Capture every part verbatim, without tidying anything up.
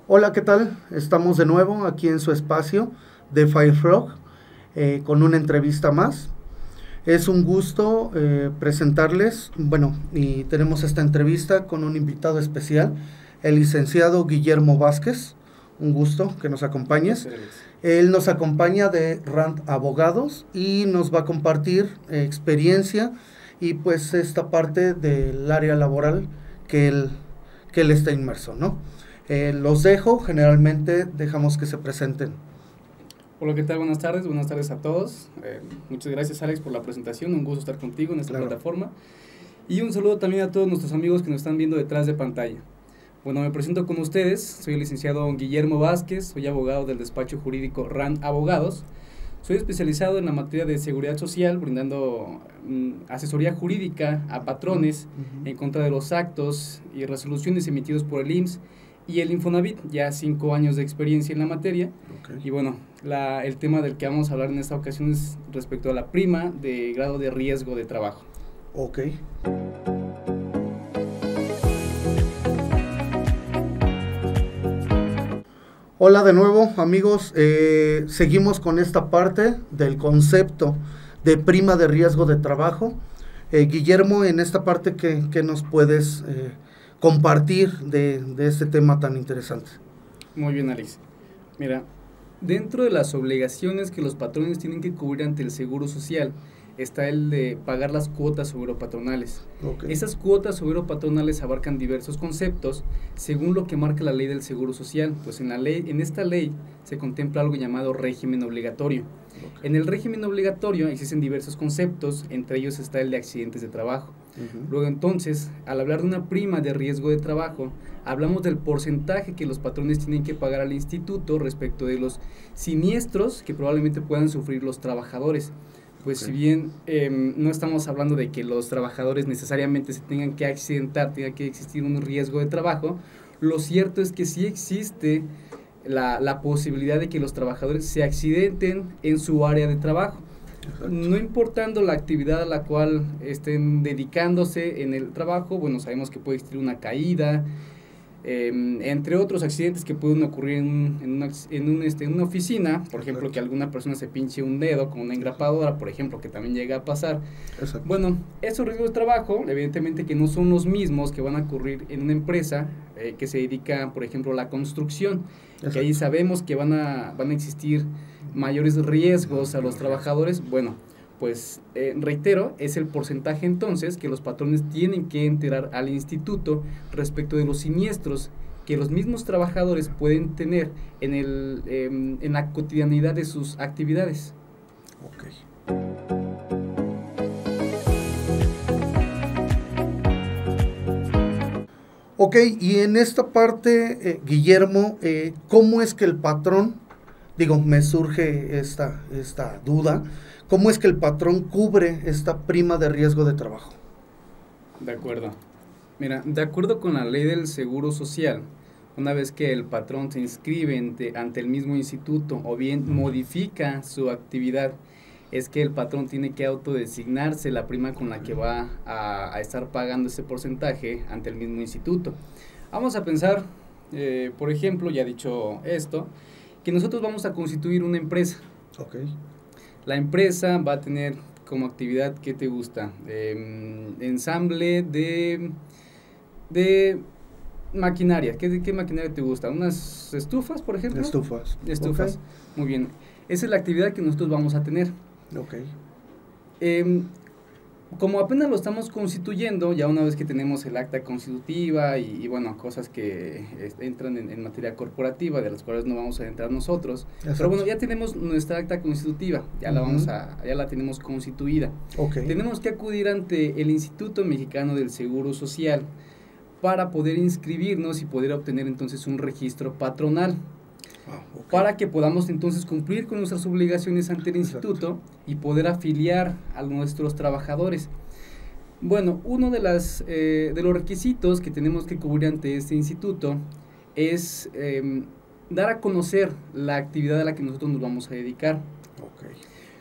Hola, ¿qué tal? Estamos de nuevo aquí en su espacio de Firefrog eh, con una entrevista más. Es un gusto eh, presentarles, bueno, y tenemos esta entrevista con un invitado especial, el licenciado Guillermo Vázquez. Un gusto que nos acompañes. Él nos acompaña de Rand Abogados y nos va a compartir eh, experiencia y pues esta parte del área laboral que él, que él está inmerso, ¿no? Eh, los dejo, generalmente dejamos que se presenten. Hola, ¿qué tal? Buenas tardes, buenas tardes a todos. Eh, muchas gracias, Alex, por la presentación. Un gusto estar contigo en esta claro. plataforma. Y un saludo también a todos nuestros amigos que nos están viendo detrás de pantalla. Bueno, me presento con ustedes. Soy el licenciado Guillermo Vázquez, soy abogado del despacho jurídico Rand Abogados. Soy especializado en la materia de seguridad social, brindando mm, asesoría jurídica a patrones uh-huh. en contra de los actos y resoluciones emitidos por el I M S S y el Infonavit, ya cinco años de experiencia en la materia. Okay. Y bueno, la, el tema del que vamos a hablar en esta ocasión es respecto a la prima de grado de riesgo de trabajo. Ok. Hola de nuevo, amigos. Eh, seguimos con esta parte del concepto de prima de riesgo de trabajo. Eh, Guillermo, en esta parte, ¿qué, qué nos puedes eh, compartir de, de este tema tan interesante? Muy bien, Alex. Mira, dentro de las obligaciones que los patrones tienen que cubrir ante el Seguro Social está el de pagar las cuotas obrero-patronales. Okay. Esas cuotas obrero-patronales abarcan diversos conceptos según lo que marca la ley del Seguro Social. Pues en, la ley, en esta ley se contempla algo llamado régimen obligatorio. Okay. En el régimen obligatorio existen diversos conceptos, entre ellos está el de accidentes de trabajo. Uh-huh. Luego entonces, al hablar de una prima de riesgo de trabajo, hablamos del porcentaje que los patrones tienen que pagar al instituto respecto de los siniestros que probablemente puedan sufrir los trabajadores. Pues okay. si bien eh, no estamos hablando de que los trabajadores necesariamente se tengan que accidentar, tenga que existir un riesgo de trabajo, lo cierto es que sí existe la, la posibilidad de que los trabajadores se accidenten en su área de trabajo. Exacto. No importando la actividad a la cual estén dedicándose en el trabajo, bueno, sabemos que puede existir una caída, Eh, entre otros accidentes que pueden ocurrir en, en, una, en, un, este, en una oficina, por ejemplo, que alguna persona se pinche un dedo con una engrapadora, por ejemplo, que también llega a pasar. Exacto. Bueno, esos riesgos de trabajo, evidentemente que no son los mismos que van a ocurrir en una empresa eh, que se dedica, por ejemplo, a la construcción, Exacto. que ahí sabemos que van a, van a existir mayores riesgos a los trabajadores. Bueno, pues eh, reitero, es el porcentaje entonces que los patrones tienen que enterar al instituto respecto de los siniestros que los mismos trabajadores pueden tener en, el, eh, en la cotidianidad de sus actividades. Ok. Ok, y en esta parte, eh, Guillermo, eh, ¿cómo es que el patrón, digo, me surge esta, esta duda, ¿cómo es que el patrón cubre esta prima de riesgo de trabajo? De acuerdo. Mira, de acuerdo con la ley del Seguro Social, una vez que el patrón se inscribe ante, ante el mismo instituto o bien modifica su actividad, es que el patrón tiene que autodesignarse la prima con la que va a, a estar pagando ese porcentaje ante el mismo instituto. Vamos a pensar, eh, por ejemplo, ya dicho esto, que nosotros vamos a constituir una empresa. Okay. La empresa va a tener como actividad, ¿qué te gusta? Eh, ensamble de, de maquinaria. ¿Qué, ¿Qué maquinaria te gusta? ¿Unas estufas, por ejemplo? Estufas. Estufas. Okay. Muy bien. Esa es la actividad que nosotros vamos a tener. Ok. Eh, como apenas lo estamos constituyendo, ya una vez que tenemos el acta constitutiva y, y bueno, cosas que eh, entran en, en materia corporativa, de las cuales no vamos a entrar nosotros, Exacto. pero bueno, ya tenemos nuestra acta constitutiva, ya uh-huh. la vamos a, ya la tenemos constituida. Okay. Tenemos que acudir ante el Instituto Mexicano del Seguro Social para poder inscribirnos y poder obtener entonces un registro patronal. Ah, okay. Para que podamos entonces cumplir con nuestras obligaciones ante el Exacto. Instituto y poder afiliar a nuestros trabajadores. Bueno, uno de, las, eh, de los requisitos que tenemos que cubrir ante este instituto es eh, dar a conocer la actividad a la que nosotros nos vamos a dedicar. Okay.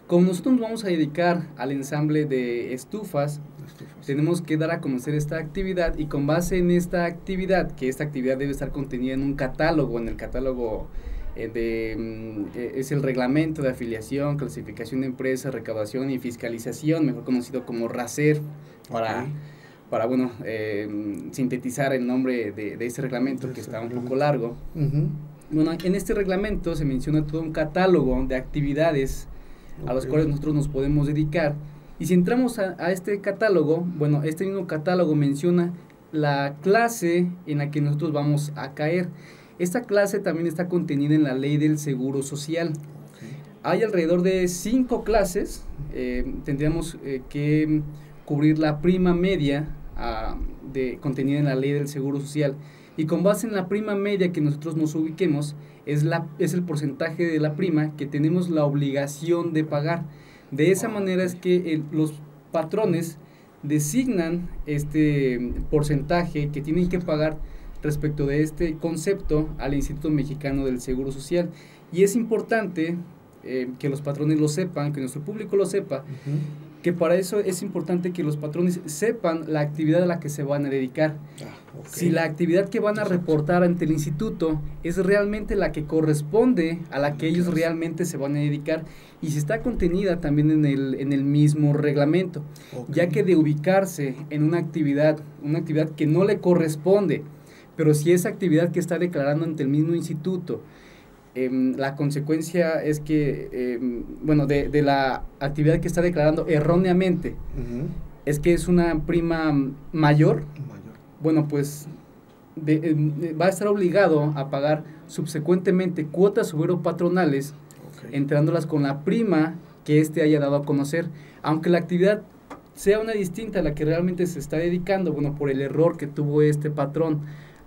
Como nosotros nos vamos a dedicar al ensamble de estufas, estufas, tenemos que dar a conocer esta actividad, y con base en esta actividad, que esta actividad debe estar contenida en un catálogo, en el catálogo eh, de, eh, es el reglamento de afiliación, clasificación de empresas, recaudación y fiscalización, mejor conocido como RACER, para, okay. para bueno, eh, sintetizar el nombre de, de ese reglamento, que está un poco largo. Uh-huh. Bueno, en este reglamento se menciona todo un catálogo de actividades a los cuales nosotros nos podemos dedicar, y si entramos a, a este catálogo, bueno, este mismo catálogo menciona la clase en la que nosotros vamos a caer. Esta clase también está contenida en la ley del Seguro Social. Okay. Hay alrededor de cinco clases, eh, tendríamos eh, que cubrir la prima media uh, de, contenida en la ley del Seguro Social, y con base en la prima media que nosotros nos ubiquemos, es, la, es el porcentaje de la prima que tenemos la obligación de pagar. De esa manera es que el, los patrones designan este porcentaje que tienen que pagar respecto de este concepto al Instituto Mexicano del Seguro Social. Y es importante eh, que los patrones lo sepan, que nuestro público lo sepa, uh-huh. que para eso es importante que los patrones sepan la actividad a la que se van a dedicar. Ah, okay. Si la actividad que van a reportar ante el instituto es realmente la que corresponde a la que ellos realmente se van a dedicar, y si está contenida también en el, en el mismo reglamento, okay. ya que de ubicarse en una actividad, una actividad que no le corresponde, pero si esa actividad que está declarando ante el mismo instituto, Eh, la consecuencia es que, eh, bueno, de, de la actividad que está declarando erróneamente, uh-huh. es que es una prima mayor, mayor. Bueno, pues de, eh, va a estar obligado a pagar subsecuentemente cuotas obrero-patronales, okay. entrándolas con la prima que éste haya dado a conocer, aunque la actividad sea una distinta a la que realmente se está dedicando, bueno, por el error que tuvo este patrón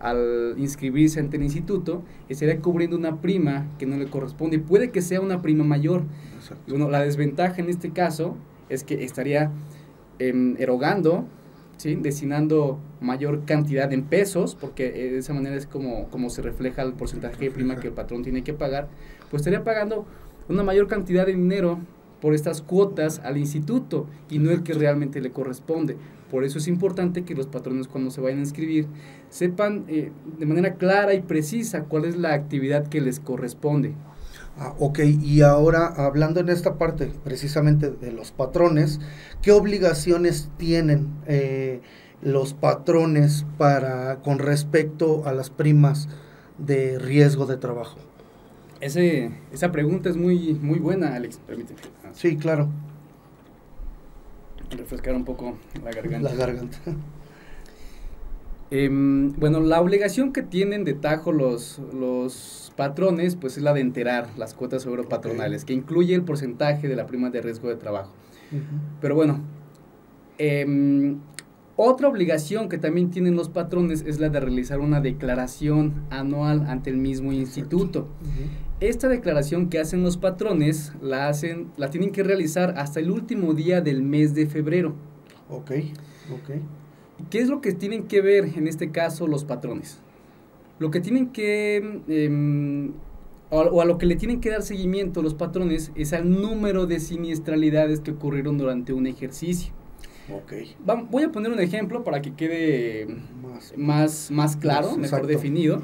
al inscribirse ante el instituto, estaría cubriendo una prima que no le corresponde, y puede que sea una prima mayor. Y bueno, la desventaja en este caso es que estaría eh, erogando, ¿sí? destinando mayor cantidad en pesos, porque eh, de esa manera es como, como se refleja el porcentaje de prima que el patrón tiene que pagar, pues estaría pagando una mayor cantidad de dinero por estas cuotas al instituto, y no el que realmente le corresponde. Por eso es importante que los patrones, cuando se vayan a inscribir, sepan eh, de manera clara y precisa cuál es la actividad que les corresponde. Ah, ok, y ahora hablando en esta parte precisamente de los patrones, ¿qué obligaciones tienen eh, los patrones para con respecto a las primas de riesgo de trabajo? Ese, esa pregunta es muy, muy buena, Alex, permíteme. Sí, claro. Refrescar un poco la garganta. La garganta. Eh, bueno, la obligación que tienen de tajo los, los patrones, pues es la de enterar las cuotas obrero-patronales, okay. que incluye el porcentaje de la prima de riesgo de trabajo. Uh-huh. Pero bueno, eh, otra obligación que también tienen los patrones es la de realizar una declaración anual ante el mismo instituto. Uh-huh. Esta declaración que hacen los patrones la hacen, la tienen que realizar hasta el último día del mes de febrero. Ok, ok. ¿Qué es lo que tienen que ver en este caso los patrones? Lo que tienen que, eh, o, o a lo que le tienen que dar seguimiento los patrones es al número de siniestralidades que ocurrieron durante un ejercicio. Okay. Va, voy a poner un ejemplo para que quede más, más, más claro, más, mejor definido.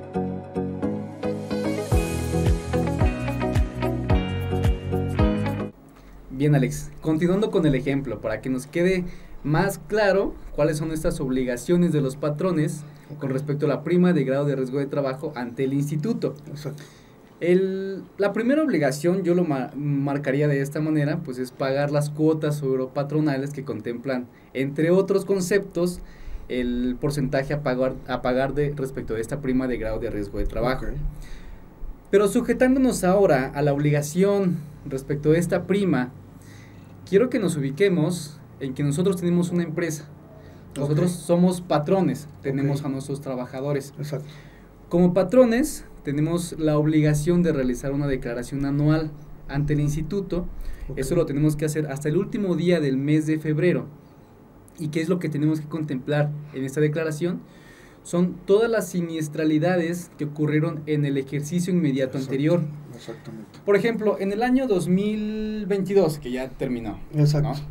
Bien, Alex, continuando con el ejemplo, para que nos quede más claro cuáles son estas obligaciones de los patrones, okay. con respecto a la prima de grado de riesgo de trabajo ante el instituto. Exacto. El, la primera obligación, yo lo ma marcaría de esta manera, pues es pagar las cuotas obrero-patronales que contemplan, entre otros conceptos, el porcentaje a pagar, a pagar de, respecto de esta prima de grado de riesgo de trabajo. Okay. Pero sujetándonos ahora a la obligación respecto de esta prima, quiero que nos ubiquemos en que nosotros tenemos una empresa. Nosotros okay. somos patrones, tenemos okay. a nuestros trabajadores. Exacto. Como patrones, tenemos la obligación de realizar una declaración anual ante el instituto. Okay. Eso lo tenemos que hacer hasta el último día del mes de febrero. ¿Y qué es lo que tenemos que contemplar en esta declaración? son todas las siniestralidades que ocurrieron en el ejercicio inmediato Exacto. anterior. Exactamente. Por ejemplo, en el año dos mil veintidós, que ya terminó. Exacto. ¿no?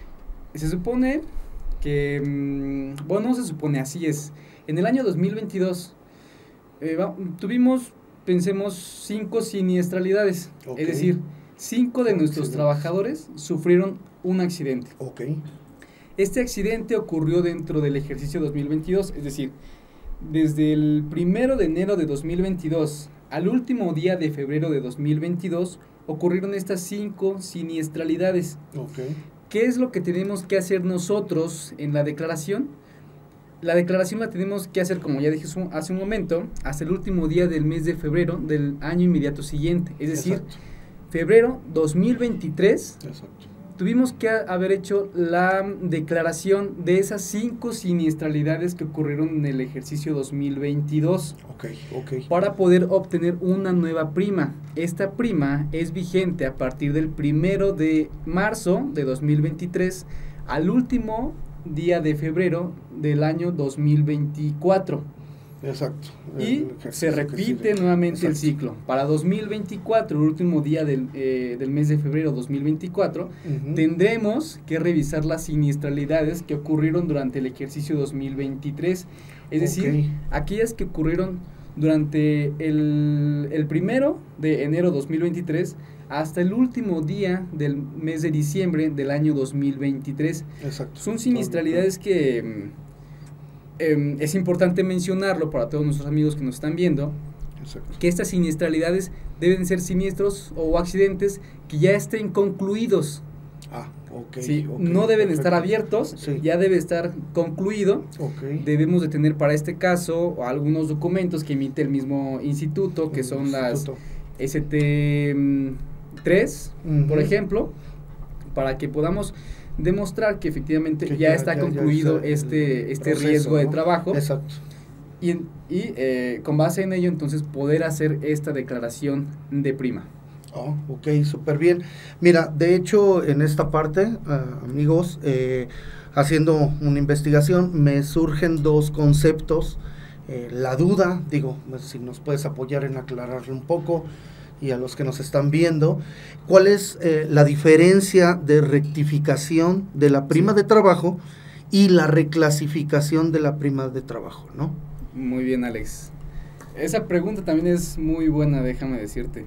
Se supone que, bueno, no se supone, así es. En el año dos mil veintidós eh, va, tuvimos, pensemos, cinco siniestralidades. Okay. Es decir, cinco de nuestros trabajadores sufrieron un accidente. Okay. Este accidente ocurrió dentro del ejercicio dos mil veintidós, es decir, desde el primero de enero de dos mil veintidós al último día de febrero de dos mil veintidós ocurrieron estas cinco siniestralidades. Okay. ¿Qué es lo que tenemos que hacer nosotros en la declaración? La declaración la tenemos que hacer, como ya dije hace un momento, hasta el último día del mes de febrero del año inmediato siguiente. Es decir, Exacto. febrero dos mil veintitrés, Exacto. tuvimos que haber hecho la declaración de esas cinco siniestralidades que ocurrieron en el ejercicio dos mil veintidós. Okay, okay. Para poder obtener una nueva prima. Esta prima es vigente a partir del primero de marzo de dos mil veintitrés al último día de febrero del año dos mil veinticuatro. Exacto. Y se repite nuevamente Exacto. el ciclo. Para dos mil veinticuatro, el último día del, eh, del mes de febrero dos mil veinticuatro, uh-huh. tendremos que revisar las siniestralidades que ocurrieron durante el ejercicio dos mil veintitrés. Es decir, okay. aquellas que ocurrieron durante el, el primero de enero dos mil veintitrés hasta el último día del mes de diciembre del año dos mil veintitrés. Exacto. Son siniestralidades que eh, es importante mencionarlo para todos nuestros amigos que nos están viendo. Exacto. Que estas siniestralidades deben ser siniestros o accidentes que ya estén concluidos. Ah, ok. Sí, okay no deben perfecto. estar abiertos, sí. ya debe estar concluido. Okay. Debemos de tener para este caso algunos documentos que emite el mismo instituto, que el son instituto. las S T tres, uh-huh. por ejemplo, para que podamos demostrar que efectivamente que ya, ya está ya, concluido ya este, este proceso, riesgo, ¿no?, de trabajo. Exacto. Y, y eh, con base en ello, entonces, poder hacer esta declaración de prima. Oh, ok, súper bien. Mira, de hecho, en esta parte, uh, amigos, eh, haciendo una investigación, me surgen dos conceptos. Eh, la duda, digo, si nos puedes apoyar en aclararle un poco, y a los que nos están viendo, ¿cuál es eh, la diferencia de rectificación de la prima sí. de trabajo y la reclasificación de la prima de trabajo, ¿no? Muy bien, Alex. Esa pregunta también es muy buena, déjame decirte.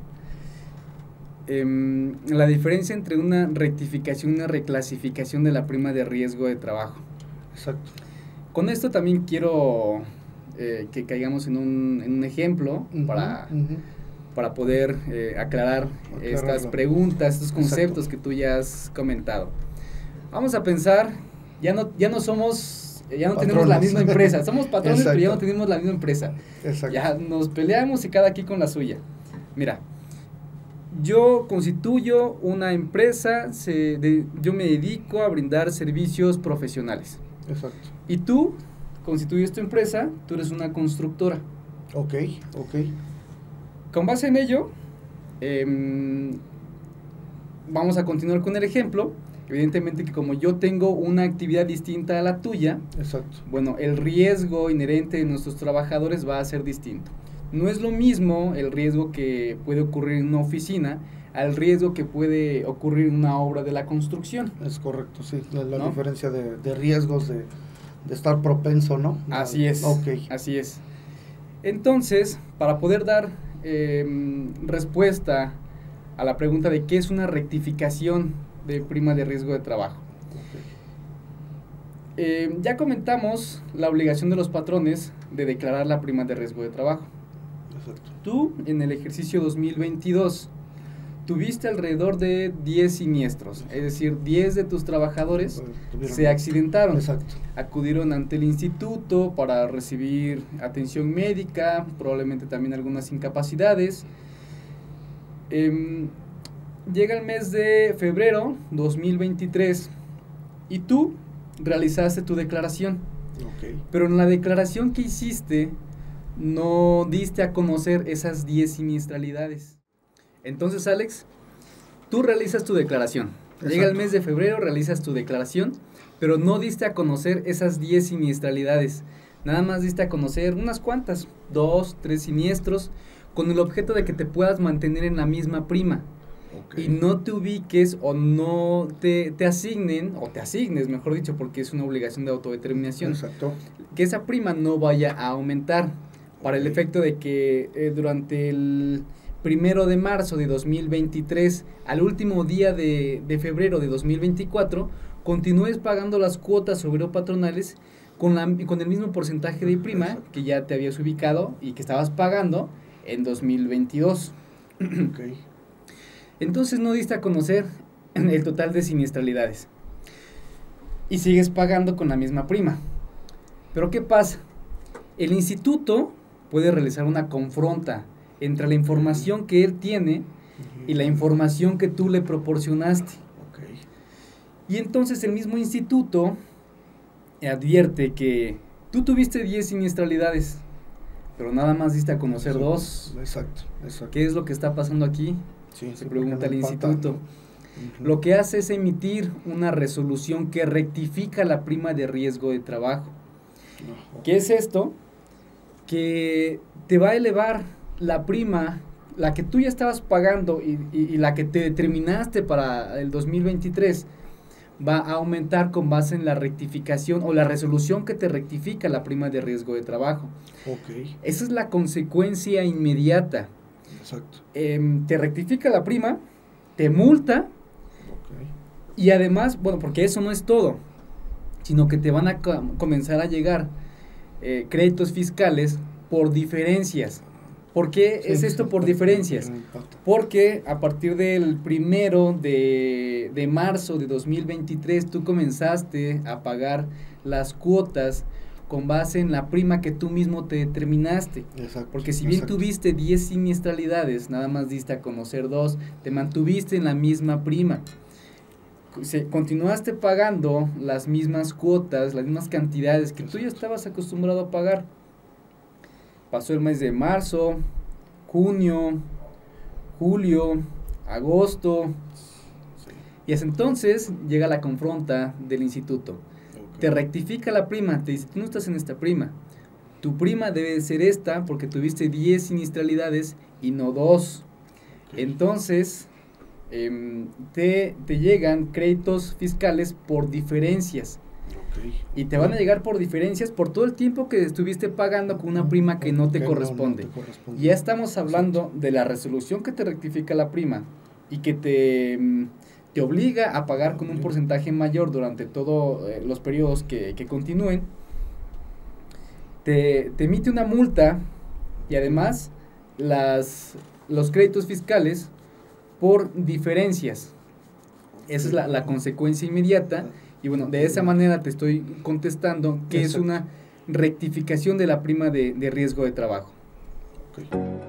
Eh, la diferencia entre una rectificación y una reclasificación de la prima de riesgo de trabajo. Exacto. Con esto también quiero eh, que caigamos en un, en un ejemplo uh-huh, para... Uh-huh. para poder eh, aclarar Aclararlo. estas preguntas, estos conceptos Exacto. que tú ya has comentado. Vamos a pensar, ya no, ya no somos, ya no patrones. tenemos la misma empresa, somos patrones, Exacto. pero ya no tenemos la misma empresa. Exacto. Ya nos peleamos y cada aquí con la suya. Mira, yo constituyo una empresa, se de, yo me dedico a brindar servicios profesionales. Exacto. Y tú constituyes tu empresa, tú eres una constructora. Ok, ok. Con base en ello, eh, vamos a continuar con el ejemplo. Evidentemente que como yo tengo una actividad distinta a la tuya, Exacto. bueno, el riesgo inherente de nuestros trabajadores va a ser distinto. No es lo mismo el riesgo que puede ocurrir en una oficina al riesgo que puede ocurrir en una obra de la construcción. Es correcto, sí, la, la ¿no? diferencia de, de riesgos de, de estar propenso, ¿no? Así es, okay. así es. Entonces, para poder dar eh, respuesta a la pregunta de qué es una rectificación de prima de riesgo de trabajo. Okay. Eh, ya comentamos la obligación de los patrones de declarar la prima de riesgo de trabajo. Exacto. Tú, en el ejercicio dos mil veintidós, tuviste alrededor de diez siniestros, es decir, diez de tus trabajadores pues, se accidentaron. Exacto. Acudieron ante el instituto para recibir atención médica, probablemente también algunas incapacidades. Eh, llega el mes de febrero dos mil veintitrés y tú realizaste tu declaración. Okay. Pero en la declaración que hiciste no diste a conocer esas diez siniestralidades. Entonces, Alex, tú realizas tu declaración. Exacto. Llega el mes de febrero, realizas tu declaración, pero no diste a conocer esas diez siniestralidades. Nada más diste a conocer unas cuantas, dos, tres siniestros, con el objeto de que te puedas mantener en la misma prima. Okay. Y no te ubiques o no te, te asignen, o te asignes, mejor dicho, porque es una obligación de autodeterminación. Exacto. Que esa prima no vaya a aumentar, para okay. el efecto de que eh, durante el primero de marzo de dos mil veintitrés al último día de, de febrero de dos mil veinticuatro, continúes pagando las cuotas obrero-patronales con, la, con el mismo porcentaje de prima exacto. que ya te habías ubicado y que estabas pagando en dos mil veintidós. Okay. Entonces no diste a conocer el total de siniestralidades y sigues pagando con la misma prima. Pero ¿qué pasa? El instituto puede realizar una confronta entre la información que él tiene y la información que tú le proporcionaste. Okay. Y entonces el mismo instituto advierte que tú tuviste diez siniestralidades, pero nada más diste a conocer sí, dos. Exacto, exacto. ¿Qué es lo que está pasando aquí? Sí, se pregunta el instituto. Uh-huh. Lo que hace es emitir una resolución que rectifica la prima de riesgo de trabajo. Uh-huh. ¿Qué es esto? Que te va a elevar la prima, la que tú ya estabas pagando y, y, y la que te determinaste para el dos mil veintitrés, va a aumentar con base en la rectificación o la resolución que te rectifica la prima de riesgo de trabajo. Okay. Esa es la consecuencia inmediata. Exacto. Eh, te rectifica la prima, te multa, okay. y además, bueno, porque eso no es todo, sino que te van a co- comenzar a llegar eh, créditos fiscales por diferencias. ¿Por qué sí, es esto por diferencias? Porque a partir del primero de, de marzo de dos mil veintitrés tú comenzaste a pagar las cuotas con base en la prima que tú mismo te determinaste. Exacto, porque si bien exacto. tuviste diez siniestralidades, nada más diste a conocer dos, te mantuviste en la misma prima. Se, continuaste pagando las mismas cuotas, las mismas cantidades que exacto. tú ya estabas acostumbrado a pagar. Pasó el mes de marzo, junio, julio, agosto, sí. y hasta entonces llega la confronta del instituto. Te rectifica la prima, te dice, tú no estás en esta prima. Tu prima debe ser esta porque tuviste diez siniestralidades y no dos. Okay. Entonces, eh, te, te llegan créditos fiscales por diferencias. Okay. Y te van a llegar por diferencias por todo el tiempo que estuviste pagando con una prima que no te que corresponde. No, no te corresponde. Ya estamos hablando de la resolución que te rectifica la prima y que te... te obliga a pagar con un porcentaje mayor durante todos eh, los periodos que, que continúen, te, te emite una multa y además las, los créditos fiscales por diferencias. Esa es la, la consecuencia inmediata y bueno, de esa manera te estoy contestando que Exacto. es una rectificación de la prima de, de riesgo de trabajo. Okay.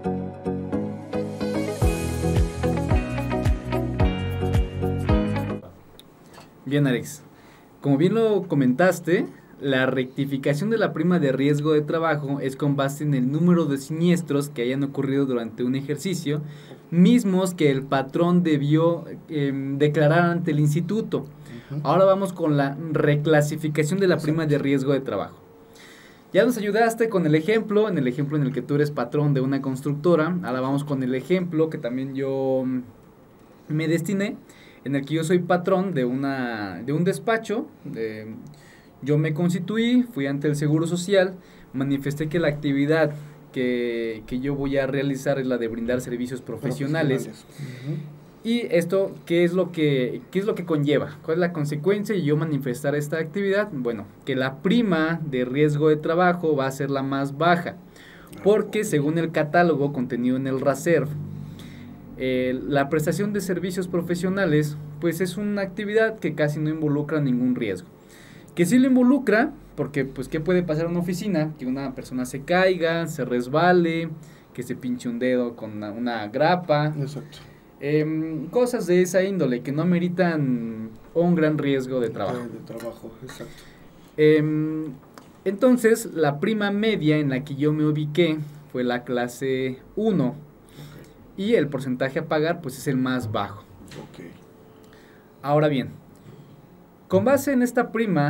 Bien, Alex, como bien lo comentaste, la rectificación de la prima de riesgo de trabajo es con base en el número de siniestros que hayan ocurrido durante un ejercicio, mismos que el patrón debió eh, declarar ante el instituto. Uh-huh. Ahora vamos con la reclasificación de la Exacto. prima de riesgo de trabajo. Ya nos ayudaste con el ejemplo, en el ejemplo en el que tú eres patrón de una constructora. Ahora vamos con el ejemplo que también yo me destiné, en el que yo soy patrón de una de un despacho. De, yo me constituí, fui ante el Seguro Social, manifesté que la actividad que, que yo voy a realizar es la de brindar servicios profesionales. profesionales. Uh-huh. Y esto, ¿qué es, lo que, ¿qué es lo que conlleva? ¿Cuál es la consecuencia de yo manifestar esta actividad? Bueno, que la prima de riesgo de trabajo va a ser la más baja, porque según el catálogo contenido en el RASERV, Eh, la prestación de servicios profesionales pues es una actividad que casi no involucra ningún riesgo, que sí lo involucra porque pues qué puede pasar en una oficina, que una persona se caiga, se resbale, que se pinche un dedo con una, una grapa. Exacto. Eh, cosas de esa índole que no ameritan un gran riesgo de trabajo. De, de trabajo, exacto. Eh, entonces la prima media en la que yo me ubiqué fue la clase uno. Y el porcentaje a pagar pues es el más bajo. Okay. Ahora bien, con base en esta prima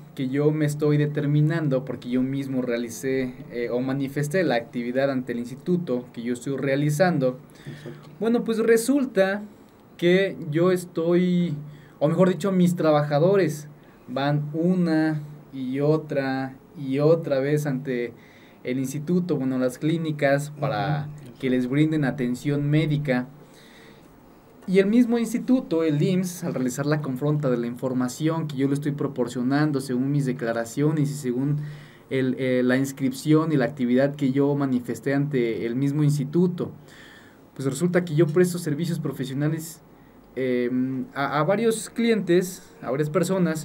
que yo me estoy determinando, porque yo mismo realicé eh, o manifesté la actividad ante el instituto que yo estoy realizando, exacto. Bueno, pues resulta que yo estoy, o mejor dicho, mis trabajadores van una y otra y otra vez ante el instituto, bueno, las clínicas, para uh-huh. que les brinden atención médica. Y el mismo instituto, el I M S S, al realizar la confronta de la información que yo le estoy proporcionando según mis declaraciones y según el, eh, la inscripción y la actividad que yo manifesté ante el mismo instituto, pues resulta que yo presto servicios profesionales eh, a, a varios clientes, a varias personas,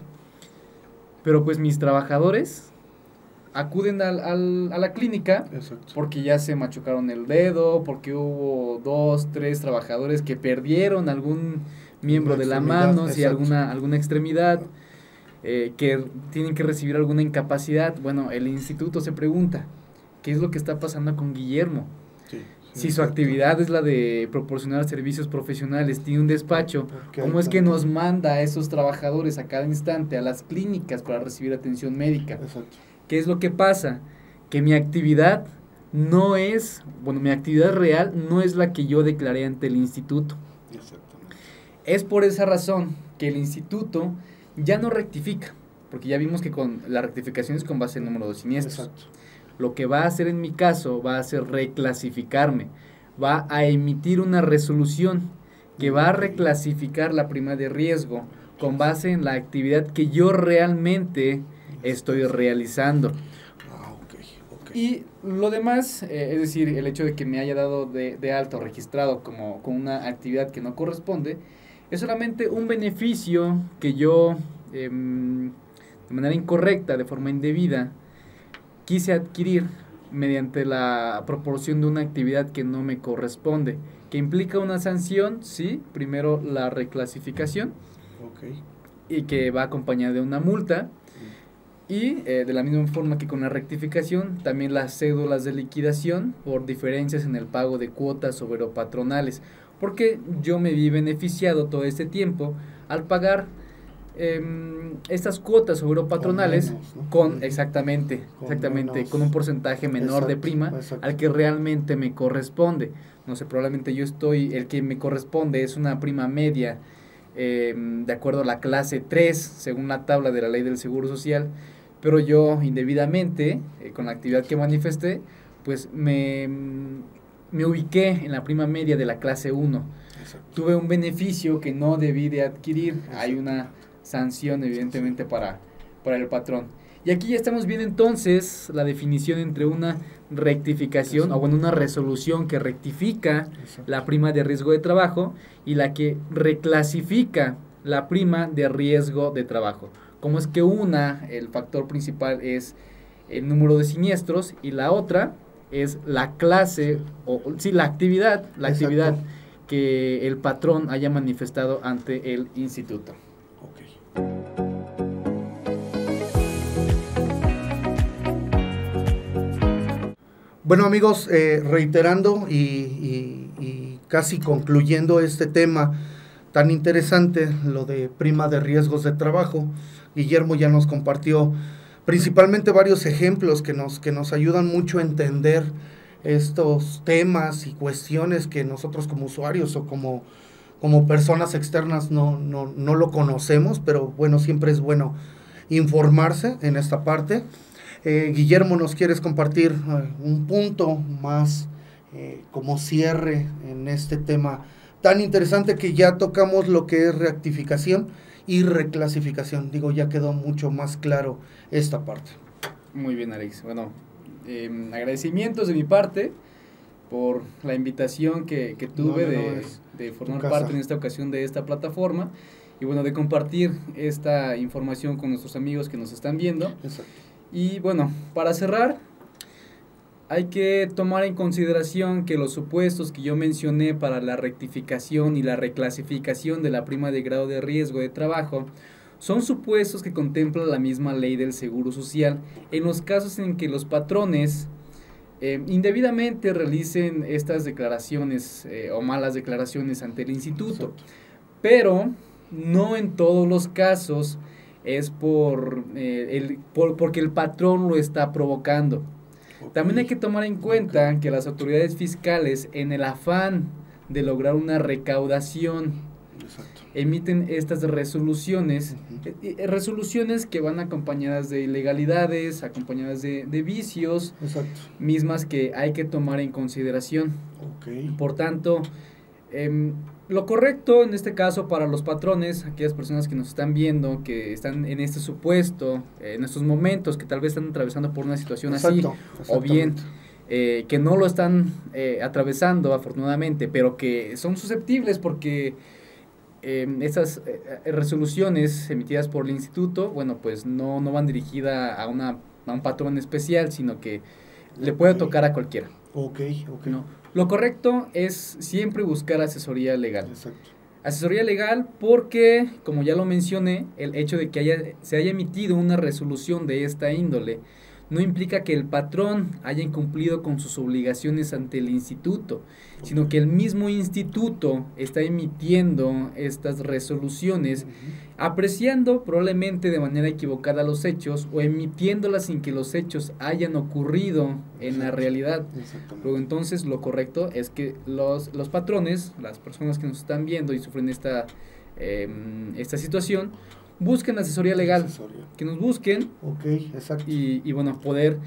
pero pues mis trabajadores acuden al, al, a la clínica. Exacto. Porque ya se machucaron el dedo, porque hubo dos, tres trabajadores que perdieron algún miembro de la mano, si alguna, alguna extremidad, eh, que tienen que recibir alguna incapacidad. Bueno, el instituto se pregunta, ¿qué es lo que está pasando con Guillermo? Sí, sí, si su exacto. actividad es la de proporcionar servicios profesionales, tiene un despacho, ¿cómo es que nos manda a esos trabajadores a cada instante a las clínicas para recibir atención médica? Exacto. ¿Qué es lo que pasa? Que mi actividad no es, bueno, mi actividad real no es la que yo declaré ante el instituto. Exactamente. Es por esa razón que el instituto ya no rectifica, porque ya vimos que con la rectificación es con base en número de siniestros. Exacto. Lo que va a hacer en mi caso va a ser reclasificarme, va a emitir una resolución que va a reclasificar la prima de riesgo con base en la actividad que yo realmente estoy realizando. Ah, okay, okay. Y lo demás, eh, es decir, el hecho de que me haya dado de, de alta o registrado como con una actividad que no corresponde, es solamente un beneficio que yo, eh, de manera incorrecta, de forma indebida, quise adquirir mediante la proporción de una actividad que no me corresponde, que implica una sanción, sí, primero la reclasificación, okay. y que va acompañada de una multa. Y eh, de la misma forma que con la rectificación, también las cédulas de liquidación por diferencias en el pago de cuotas obrero-patronales, porque yo me vi beneficiado todo este tiempo al pagar eh, estas cuotas obrero-patronales con, menos, ¿no? con exactamente, con exactamente menos, con un porcentaje menor exacto, de prima exacto. al que realmente me corresponde. No sé, probablemente yo estoy, el que me corresponde es una prima media eh, de acuerdo a la clase tres, según la tabla de la ley del Seguro Social, pero yo indebidamente, eh, con la actividad que manifesté, pues me, me ubiqué en la prima media de la clase uno. Exacto. Tuve un beneficio que no debí de adquirir. Exacto. Hay una sanción evidentemente para, para el patrón. Y aquí ya estamos viendo entonces la definición entre una rectificación, Exacto. o bueno, una resolución que rectifica Exacto. la prima de riesgo de trabajo y la que reclasifica la prima de riesgo de trabajo. Como es que una, el factor principal es el número de siniestros y la otra es la clase, o sí, la actividad, la Exacto. actividad que el patrón haya manifestado ante el instituto. Okay. Bueno, amigos, eh, reiterando y, y, y casi concluyendo este tema tan interesante, lo de prima de riesgos de trabajo, Guillermo ya nos compartió principalmente varios ejemplos que nos, que nos ayudan mucho a entender estos temas y cuestiones que nosotros como usuarios o como, como personas externas no, no, no lo conocemos, pero bueno, siempre es bueno informarse en esta parte. Eh, Guillermo, ¿nos quieres compartir eh, un punto más eh, como cierre en este tema tan interesante que ya tocamos lo que es rectificación y reclasificación? Digo, ya quedó mucho más claro esta parte. Muy bien, Alex. Bueno, eh, agradecimientos de mi parte por la invitación que, que tuve no, no, de, no, de formar parte en esta ocasión de esta plataforma y bueno, de compartir esta información con nuestros amigos que nos están viendo. Exacto. Y bueno, para cerrar, hay que tomar en consideración que los supuestos que yo mencioné para la rectificación y la reclasificación de la prima de grado de riesgo de trabajo son supuestos que contempla la misma ley del Seguro Social en los casos en que los patrones eh, indebidamente realicen estas declaraciones eh, o malas declaraciones ante el instituto. Exacto. Pero no en todos los casos es por, eh, el, por porque el patrón lo está provocando. Okay. También hay que tomar en cuenta okay. que las autoridades fiscales, en el afán de lograr una recaudación, exacto. emiten estas resoluciones, uh-huh. eh, resoluciones que van acompañadas de ilegalidades, acompañadas de, de vicios, exacto. mismas que hay que tomar en consideración. Okay. Por tanto, eh, lo correcto en este caso para los patrones, aquellas personas que nos están viendo, que están en este supuesto, eh, en estos momentos, que tal vez están atravesando por una situación exacto, así, o bien eh, que no lo están eh, atravesando afortunadamente, pero que son susceptibles porque eh, esas eh, resoluciones emitidas por el instituto, bueno, pues no, no van dirigidas a, una, a un patrón especial, sino que okay. le puede tocar a cualquiera. Ok, ok. ¿No? Lo correcto es siempre buscar asesoría legal. Exacto. Asesoría legal porque, como ya lo mencioné, el hecho de que haya, se haya emitido una resolución de esta índole no implica que el patrón haya incumplido con sus obligaciones ante el instituto, okay. sino que el mismo instituto está emitiendo estas resoluciones, uh-huh. apreciando probablemente de manera equivocada los hechos o emitiéndolas sin que los hechos hayan ocurrido en Exacto. la realidad. Luego entonces lo correcto es que los, los patrones, las personas que nos están viendo y sufren esta, eh, esta situación, busquen asesoría legal, asesoría. que nos busquen okay, exacto. y, y bueno, poder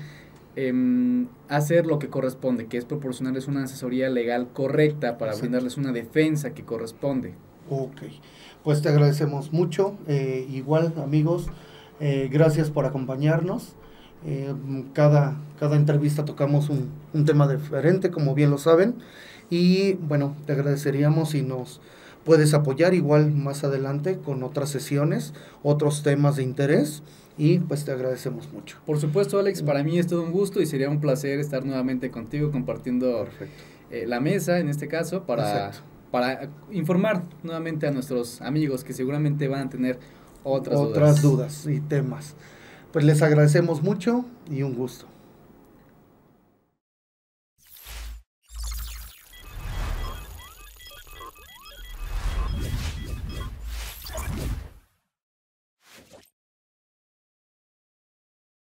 eh, hacer lo que corresponde, que es proporcionarles una asesoría legal correcta para exacto. brindarles una defensa que corresponde. Ok, pues te agradecemos mucho, eh, igual amigos, eh, gracias por acompañarnos, eh, cada, cada entrevista tocamos un, un tema diferente, como bien lo saben, y bueno, te agradeceríamos si nos puedes apoyar igual más adelante con otras sesiones, otros temas de interés y pues te agradecemos mucho. Por supuesto, Alex, para mí es todo un gusto y sería un placer estar nuevamente contigo compartiendo eh, la mesa en este caso para, para informar nuevamente a nuestros amigos que seguramente van a tener otras, otras dudas. dudas y temas. Pues les agradecemos mucho y un gusto.